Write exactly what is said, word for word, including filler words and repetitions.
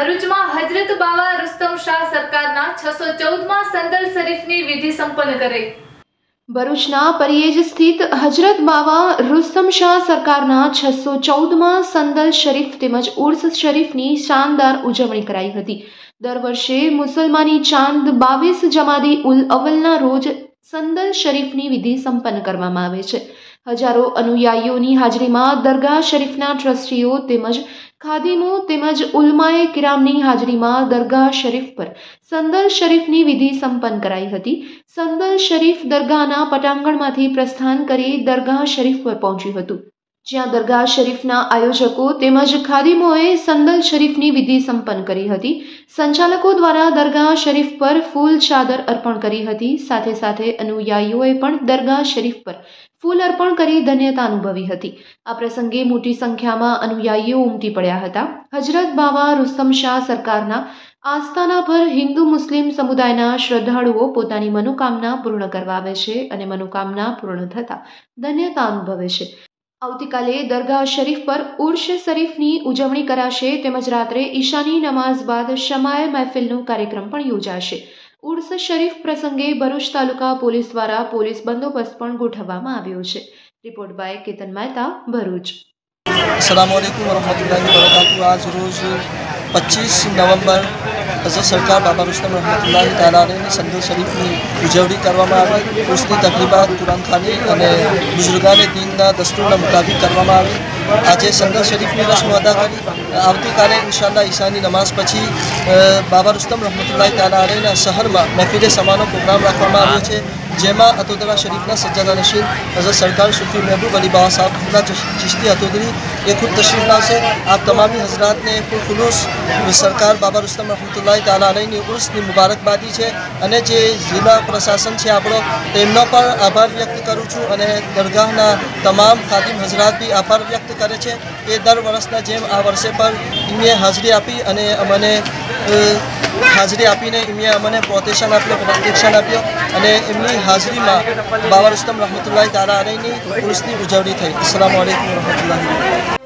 ભરૂચમાં હજરત બાવા રુસ્તમ શાહ સરકારના છસો ચૌદમાં સંદલ શરીફની વિધિ સંપન્ન કરાઈ। ભરૂચના પરિયેજ સ્થિત હજરત બાવા રુસ્તમ શાહ સરકારના છસો ચૌદમાં સંદલ શરીફ તેમજ ઉર્સ શરીફની શાનદાર ઉજવણી કરાઈ હતી। દર વર્ષે મુસલમાની ચાંદ બાવીસ જમાદી ઉલ અવ્વલના રોજ સંદલ શરીફની વિધિ સંપન્ન કરવામાં આવે છે। હજારો અનુયાયીઓની હાજરીમાં દરગાહ શરીફના ટ્રસ્ટીઓ તેમજ ખાદીમો તેમજ ઉલમાએ કિરામની હાજરીમાં દરગાહ શરીફ પર સંદલ શરીફની વિધિ સંપન્ન કરાઈ હતી। સંદલ શરીફ દરગાહના પટાંગણમાંથી પ્રસ્થાન કરી દરગાહ શરીફ પર પહોંચ્યું હતું, જ્યાં દરગાહ શરીફના આયોજકો તેમજ ખાદીમોએ સંદલ શરીફની વિધિ સંપન્ન કરી હતી। સંચાલકો દ્વારા દરગાહ શરીફ પર ફૂલ ચાદર અર્પણ કરી હતી। સાથે સાથે અનુયાયીઓએ પણ દરગાહ શરીફ પર ફૂલ અર્પણ કરી ધન્યતા અનુભવી હતી। આ પ્રસંગે મોટી સંખ્યામાં અનુયાયીઓ ઉમટી પડ્યા હતા। હજરત બાવા રુસ્તમ શાહ સરકારના આસ્થાના પર હિન્દુ મુસ્લિમ સમુદાયના શ્રદ્ધાળુઓ પોતાની મનોકામના પૂર્ણ કરવા આવે છે અને મનોકામના પૂર્ણ થતાં ધન્યતા અનુભવે છે। આવતીકાલે દરગાહ શરીફ પર ઉર્સ શરીફની ઉજવણી કરાશે તેમજ રાત્રે ઈશાની નમાઝ બાદ શમાએ મહેફિલનો કાર્યક્રમ પણ યોજાશે। ઉર્સ શરીફ પ્રસંગે ભરૂચ તાલુકા પોલીસ દ્વારા પોલીસ બંદોબસ્ત પણ ગોઠવવામાં આવ્યો છે। Report by Ketan Mehta, Bharuch. अस्सलाम वालेकुम वरहमतुल्लाहि वबरकातुहू। आज रोज पच्चीस नवंबर हजरत सरकार बाबा रुस्तम रहमतुल्लाहि ताला अलैहिની સંદલ શરીફની ઉજવણી કરવામાં આવી। ઉર્સની તકરીબાત કુરાનખાની અને બુઝુર્ગાને દીનના દસ્તુરના મુતાબિક કરવામાં આવી। આજે સંદલ શરીફની રસ્મ અદા કરી આવતીકાલે ઇન્શાઅલ્લાહ ઈશાની નમાઝ પછી બાબા રુસ્તમ રહમતુલ્લાહિ તાલા અલૈહિના શહેરમાં મહેફિલે સમાનો પ્રોગ્રામ રાખવામાં આવ્યો છે, જેમાં અતોદરા શરીફના સજ્જાદા નશીન હઝરત સરકાર સુફી મહેબૂબ અલી બાવા સાहब खुदा चिश्ती अतोदरी ये खुद तशरीफ लावશે। आप तमामी हजरात ने खुलूस सरकार बाबा रुस्तम रहमतुल्लाहि ताला अलैहिની ઉર્સની મુબારકબાદી છે અને જે જિલ્લા પ્રશાસન છે આપણો તેમનો પણ આભાર વ્યક્ત કરું છું અને દરગાહના તમામ ખાદિમ હજરાત બી આભાર વ્યક્ત કરે છે। એ દર વર્ષના જેમ આ વર્ષે પણ એમને હાજરી આપી અને અમને હાજરી આપીને એમને અમને પ્રોટેક્શન આપ્યો પ્રોટેક્શન આપ્યો અને એમની હાજરીમાં બાબા રુસ્તમ રહમતુલ્લાહિ તાલા અલૈહિની ઉર્સની ઉજવણી થઈ। અસ્સલામુ અલૈકુમ વરહમતુલ્લાહિ।